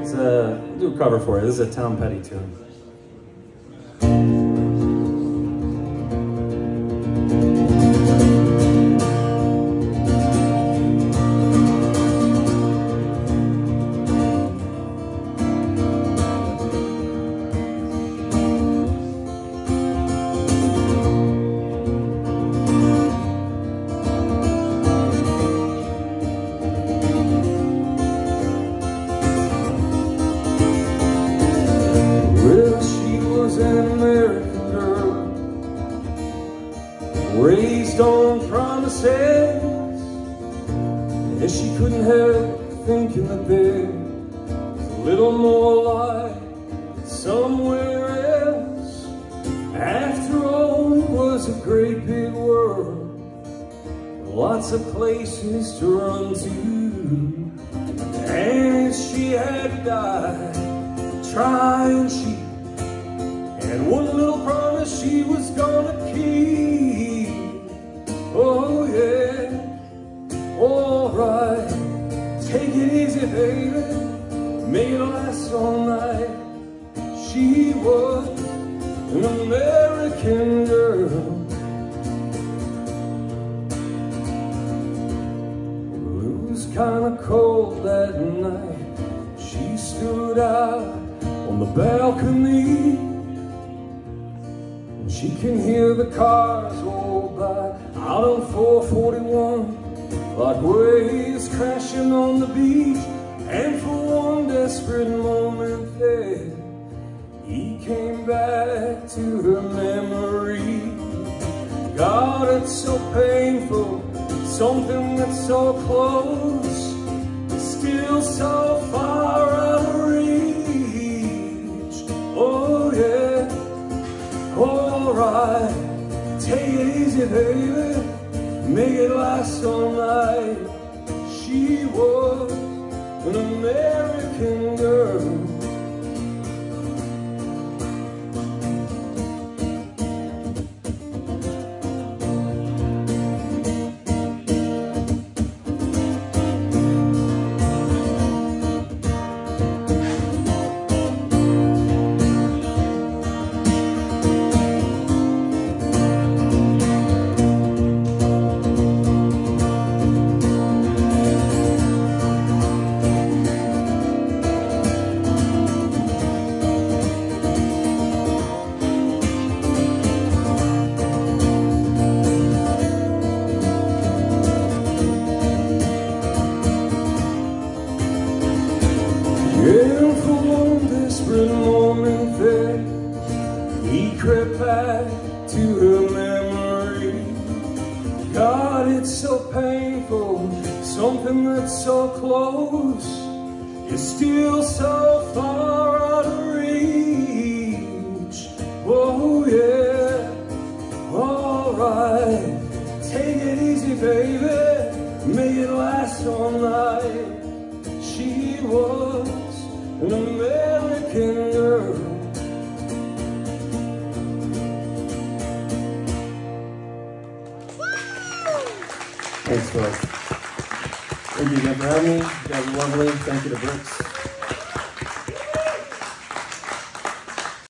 I'll do a cover for you. This is a Tom Petty tune. An American girl, raised on promises, and she couldn't help thinking that there was a little more life somewhere else. After all, it was a great big world, lots of places to run to, and she had died trying cheap. And one little promise she was gonna keep. Oh yeah, alright, take it easy baby, make it last all night. She was an American girl. Well, it was kinda cold that night. She stood out on the balcony. She can hear the cars roll by out on 441, like waves crashing on the beach. And for one desperate moment there, he came back to her memory. God, it's so painful, something that's so close, still so far out of reach. Oh yeah, alright, take it easy baby, make it last all night. She was an American girl. And for one desperate moment there, he crept back to her memory. God, it's so painful, something that's so close is still so far out of reach. Oh yeah, alright, take it easy baby, make it last all night. She was an American girl. Thanks, folks. Thank you again for having me. You guys are lovely. Thank you to Brooks.